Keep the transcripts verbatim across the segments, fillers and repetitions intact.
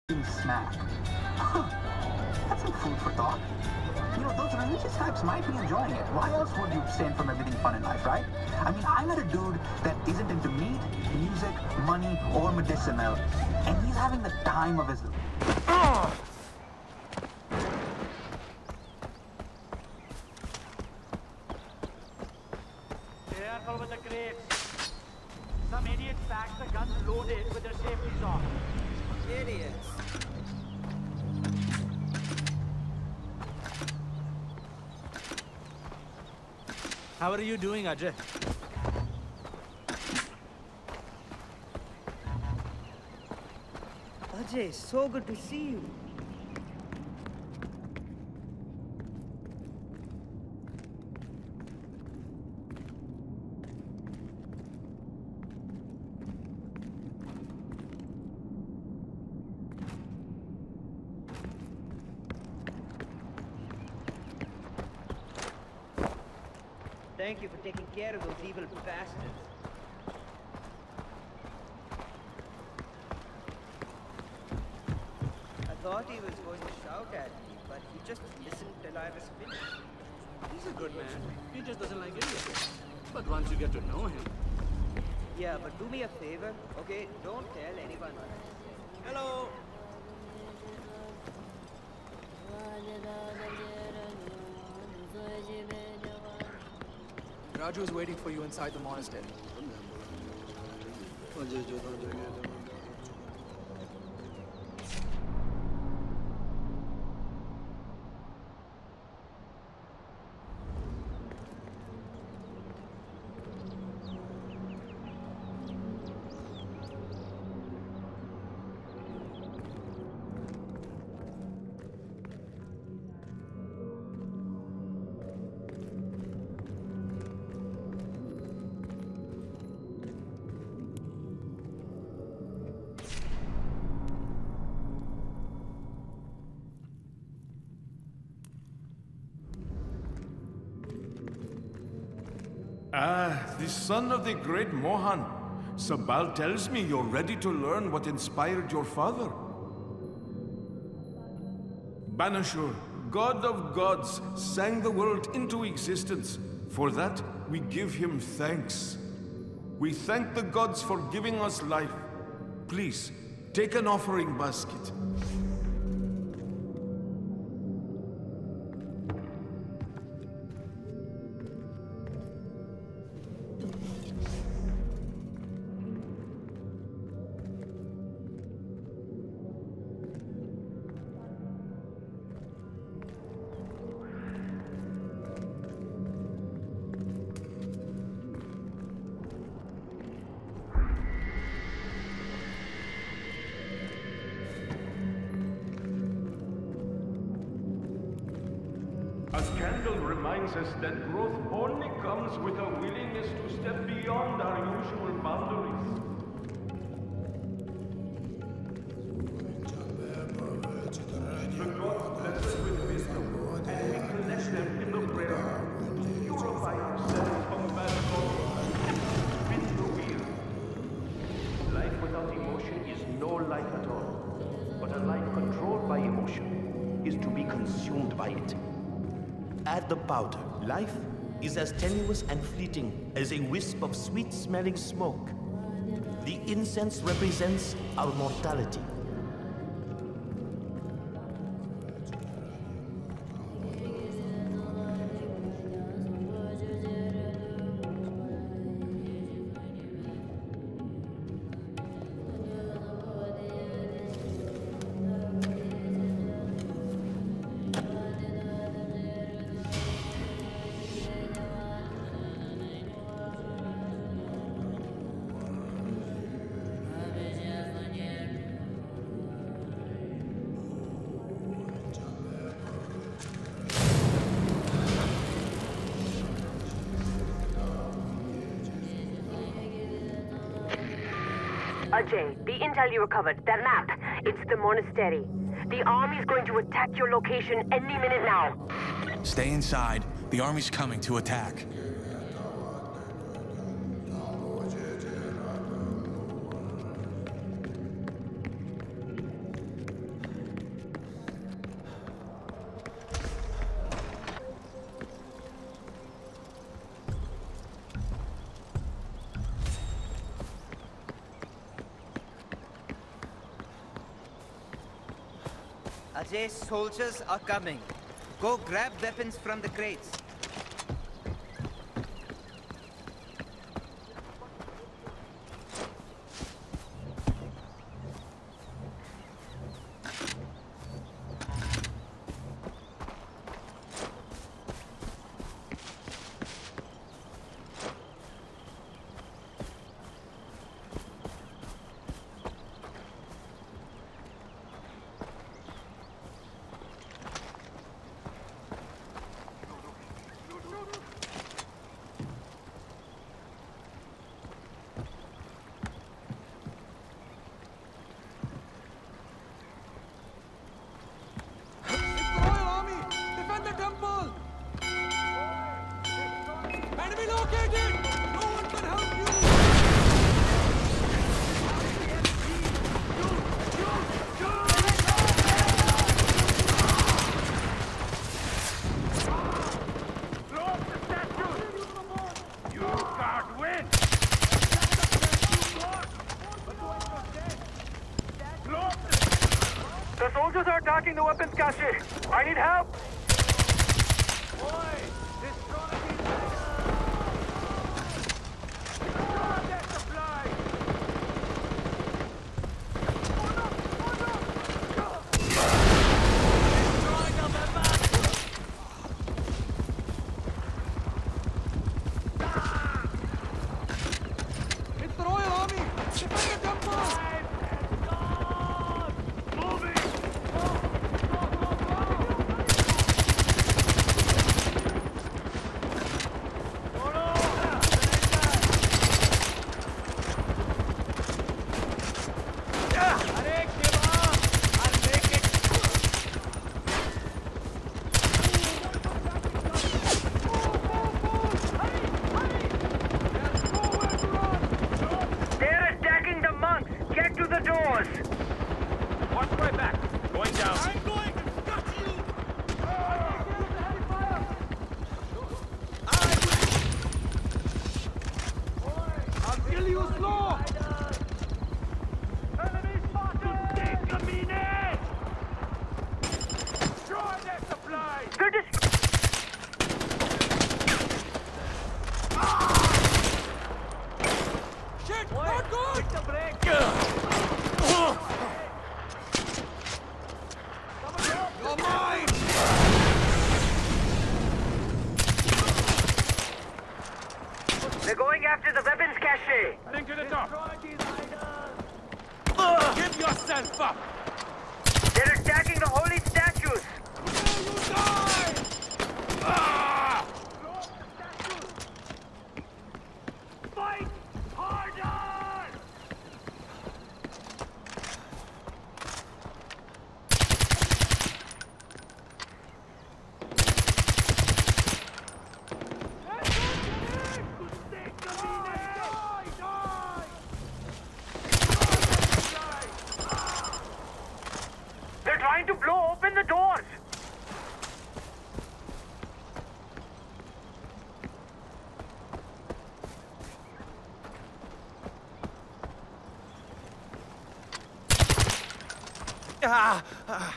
snack. Huh. That's some food for thought. You know, those religious types might be enjoying it. Why else would you abstain from everything fun in life, right? I mean, I met a dude that isn't into meat, music, money, or medicinal, and he's having the time of his life. Careful with the crates. Some idiots packed the guns loaded with their safeties off. Idiots. How are you doing, Ajay? Ajay, so good to see you. Thank you for taking care of those evil bastards. I thought he was going to shout at me, but he just listened till I was finished. He's a good man. He just doesn't like idiots. But once you get to know him... Yeah, but do me a favor, okay? Don't tell anyone. Hello! Raju is waiting for you inside the monastery. Ah, the son of the great Mohan. Sabal tells me you're ready to learn what inspired your father. Banashur, god of gods, sang the world into existence. For that, we give him thanks. We thank the gods for giving us life. Please, take an offering basket. A candle reminds us that growth only comes with a willingness to step beyond our usual boundaries. The gods bless us with wisdom, and we collect them in the prayer. Purify ourselves from bad thoughts. Spin the wheel. Life without emotion is no life at all. But a life controlled by emotion is to be consumed by it. At the powder, life is as tenuous and fleeting as a wisp of sweet-smelling smoke. The incense represents our mortality. Ajay, the intel you recovered, that map, it's the monastery. The army's going to attack your location any minute now. Stay inside. The army's coming to attack. Ajay, soldiers are coming. Go grab weapons from the crates. The soldiers are attacking the weapons cache. I need help. Boy, this Kyrati is destroy their supply. Destroy the weapons. It's the Royal Army! Defend the temple! They're going after the weapons cache. Heading to the top. Give yourself up. They're attacking the holy statues. You die! Ah! Fight harder! They're trying to blow open the doors. Ah, ah.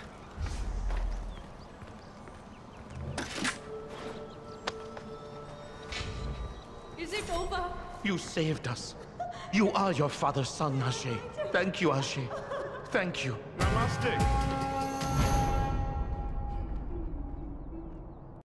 Is it over? You saved us. You are your father's son, Ajay. Thank you, Ajay. Thank you. Namaste.